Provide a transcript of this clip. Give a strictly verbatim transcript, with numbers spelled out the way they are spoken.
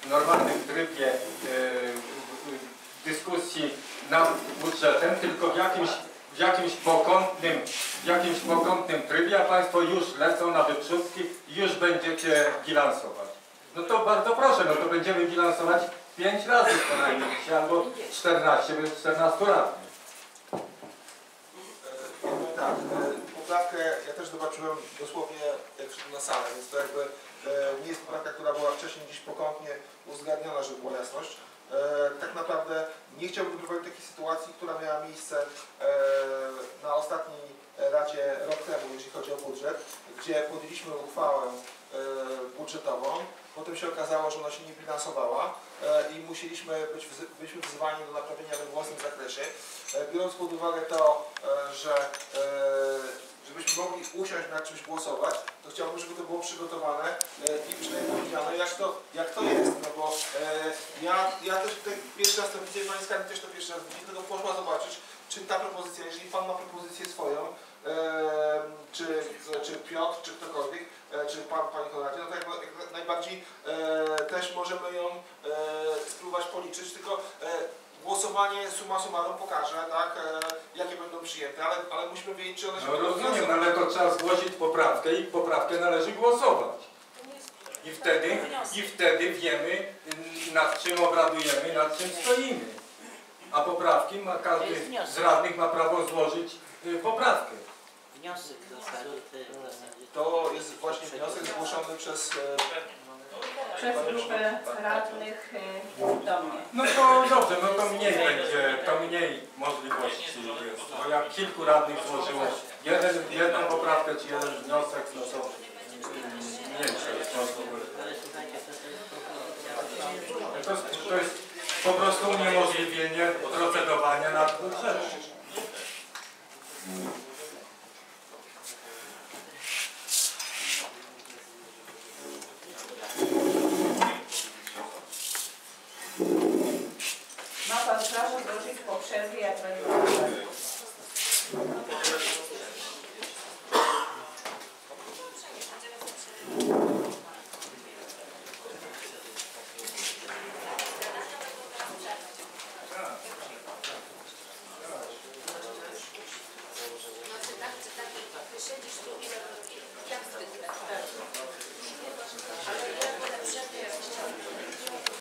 w normalnym trybie dyskusji nad budżetem, tylko w jakimś, w jakimś pokątnym, w jakimś pokątnym trybie, a Państwo już lecą na wyprzódki i już będziecie bilansować. No to bardzo proszę, no to będziemy bilansować pięć razy co najmniej, albo czternaście, bo jest czternastu radnych. Tak, poprawkę ja też zobaczyłem dosłownie jak wszedłem na salę, więc to jakby nie jest poprawka, która była wcześniej gdzieś pokątnie uzgadniona, żeby była jasność. Tak naprawdę nie chciałbym prowadzić takiej sytuacji, która miała miejsce na ostatniej Radzie rok temu, jeśli chodzi o budżet, gdzie podjęliśmy uchwałę budżetową, potem się okazało, że ona się nie bilansowała i musieliśmy być byliśmy wzywani do naprawienia we własnym zakresie. Biorąc pod uwagę to, że żebyśmy mogli usiąść nad czymś głosować, to chciałbym, żeby to było przygotowane i przynajmniej powiedziane, jak to, jak to jest. No bo ja, ja też tutaj pierwszy raz to widzę, Pani Skarbnik też to pierwszy raz widzi, tylko poszła zobaczyć, czy ta propozycja, jeżeli Pan ma propozycję swoją, czy, czy Piotr, czy ktokolwiek, czy Pan, Panie Konradzie, no to jak, jak najbardziej też możemy ją spróbować policzyć, tylko głosowanie summa summarum pokaże, tak, e, jakie będą przyjęte, ale, ale musimy wiedzieć, czy one się... No rozumiem, no, ale to trzeba zgłosić poprawkę i poprawkę należy głosować. I wtedy, i wtedy wiemy, nad czym obradujemy, nad czym stoimy. A poprawki ma każdy z radnych ma prawo złożyć y, poprawkę. Wniosek w zasadzie. To jest właśnie wniosek zgłoszony przez... E, Przez grupę radnych do mnie. No to dobrze, no to mniej będzie, to mniej możliwości jest. Bo jak kilku radnych złożyło jeden, jedną poprawkę czy jeden wniosek, no to mniejsze jest możliwość. To jest, to jest po prostu uniemożliwienie procedowania nad budżetem.